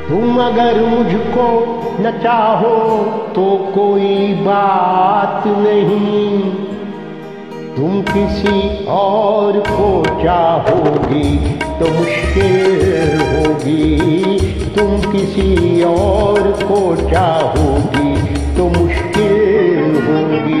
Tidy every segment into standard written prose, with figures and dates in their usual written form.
तुम अगर मुझको न चाहो तो कोई बात नहीं, तुम किसी और को चाहोगी तो मुश्किल होगी। तुम किसी और को चाहोगी तो मुश्किल होगी।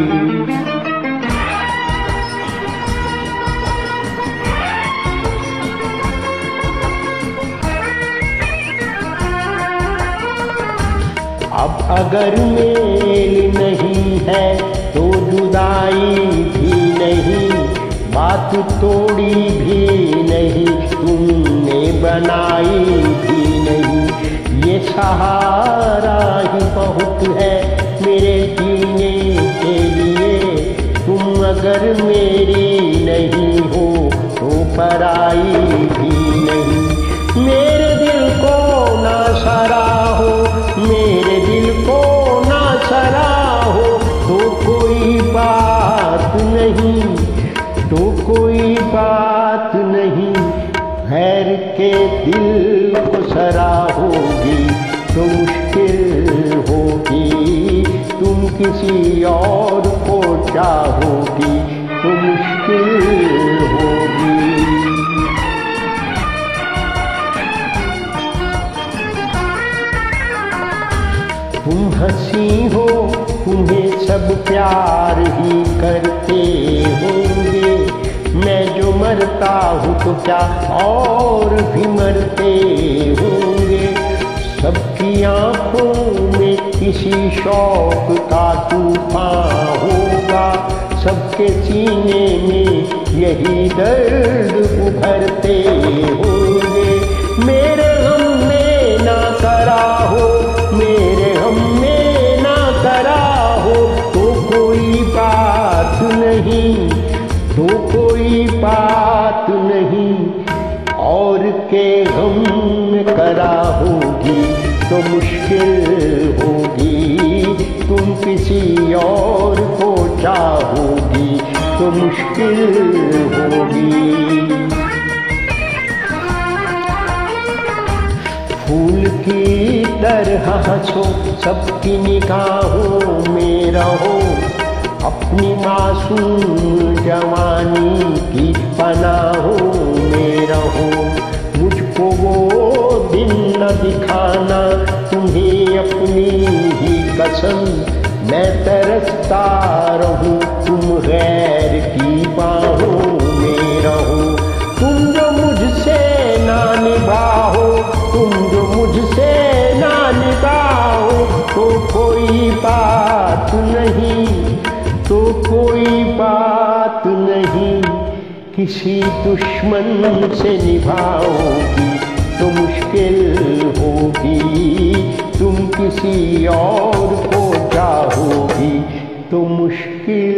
अब अगर मेल नहीं है तो जुदाई भी नहीं, बात तोड़ी भी नहीं, तुमने बनाई भी नहीं। ये सहारा ही बहुत है मेरे जीने के लिए, तुम अगर मेरी नहीं हो तो पराई भी नहीं। मेरे दिल को ना सराहो, मेरे दिल को ना सराहो, तो कोई बात नहीं, तो कोई बात नहीं। गैर के दिल को सराहोगी तो मुश्किल होगी, तुम किसी और को चाहोगी तो मुश्किल होगी। तुम हंसी हो, तुम्हें सब प्यार ही करते होंगे, मैं जो मरता हूँ तो क्या और भी मरते होंगे। सबकी आंखों में किसी शौक का तूफान होगा, सबके सीने में यही दर्द उभरते होंगे। मेरे गम में ना करा हो, मेरे हम में ना करा हो, तो कोई बात नहीं, तो कोई बात नहीं। और के गम में करा होगी तो मुश्किल होगी, तुम किसी और को चाहोगी तो मुश्किल होगी। फूल की तरह हंसो, सबकी निगाहों में रहो, अपनी मासूम जवानी की पनाहों में रहो। मुझको वो दिन न दिखाना तुम्हें अपनी ही कसम, मैं तरसता रहूं तुम गैर की बाहों में रहो। तुम जो मुझसे ना निभाओ, तुम जो मुझसे ना निभाओ, तो कोई बात नहीं, तो कोई बात नहीं। किसी दुश्मन से निभाओगी तो मुश्किल होगी, तुम किसी और को चाहोगी तो मुश्किल